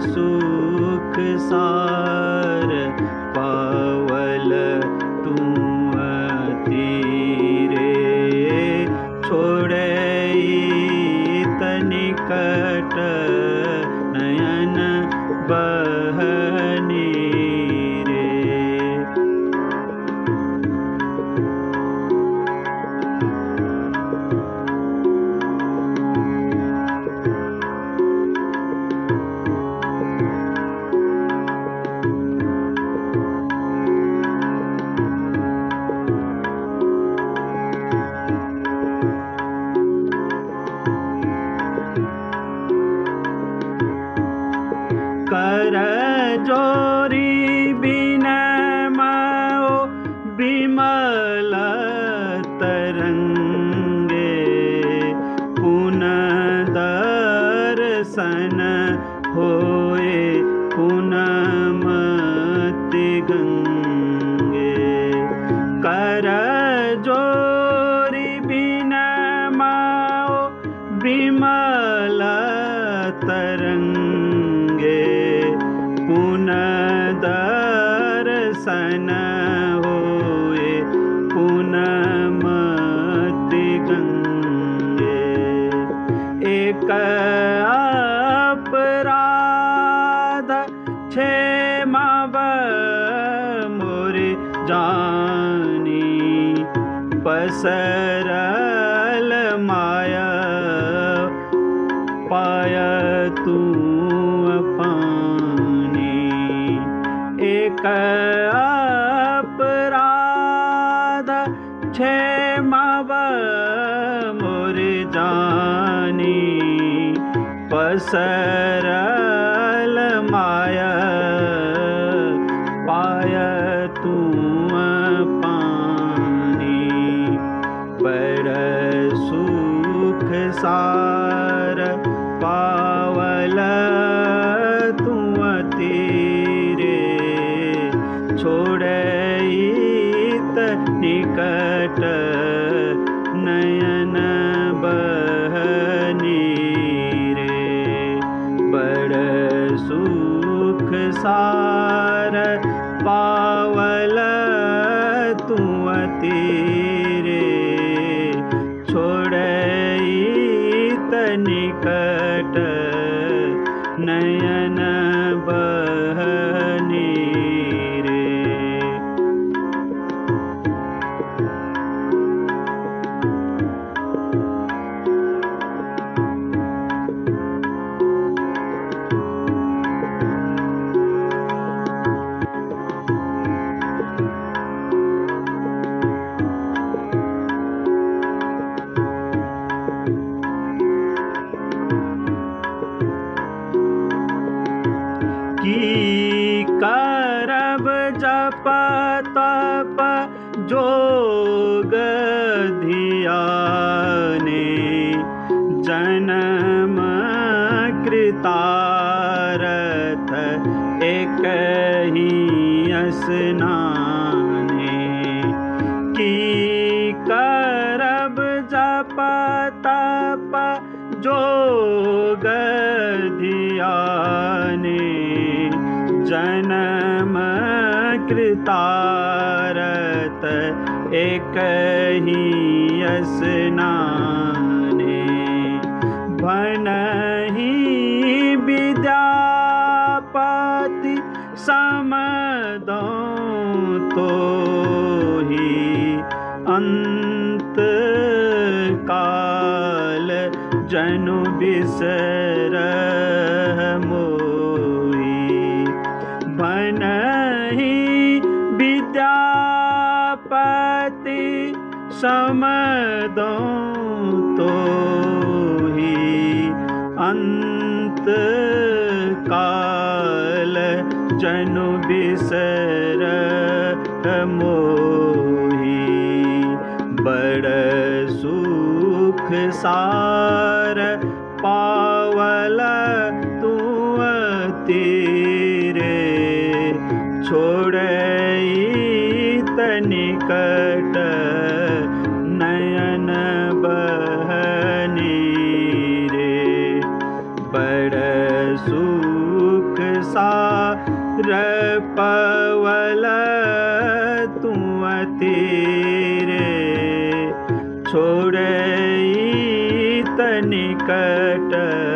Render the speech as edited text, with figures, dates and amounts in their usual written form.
सुख सार पावल तुम तीरे छोड़े तनिकट नयन बहनी कर जोरी बिनमो बिमल तरंगे पुनः दर्शन होए पुनमति गंगे कर जोरी बिनमो बिमल तरंगे पुनः दर्शन होए पुनमति गंगे एक अपराध क्षेमव मोरे जानी पसरल माया पाय तू एक अपराध क्षेमव मोरे जानी पसरल माया पाय तुम पानी बड़ सुख सार पावल तुम तीरे छोड़े निकट नयन बहनी रे बड़ सुख सार पावल तुम तीरे छोड़े निकट नयन बहनी की करब जप तप जोग धियाने जन्म कृतारथ एक ही स्नाने की करब जप तप जोग धियाने जन्म कृतारथ एक ही स्नाने भनहि विद्यापति समदों तो ही अंत काल जनु बिसर भनहि विद्यापति समदों तो ही अंत काल जनु बिसर मोही बड़ सुख सार पावल तुम तीरे छोड़े तनिकट नयन बहनी रे बड़ सुख रपवल तुम तेरे छोड़ई तनिकट